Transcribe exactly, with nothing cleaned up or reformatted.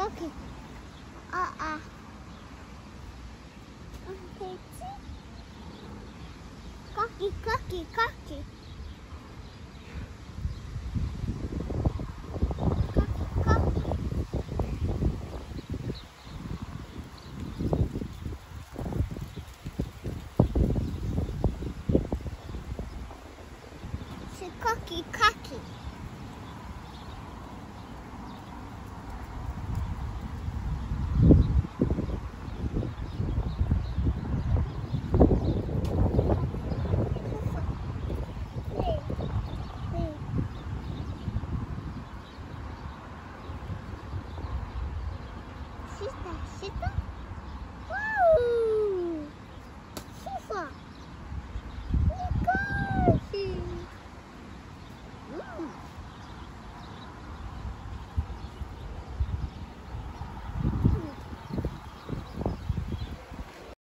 cocky. Uh-uh. Okay, see? Cocky, cocky, cocky. Cocky, cocky. See, cocky, cocky. Sister, sister. Wow.